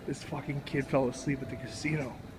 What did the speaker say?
This fucking kid fell asleep at the casino.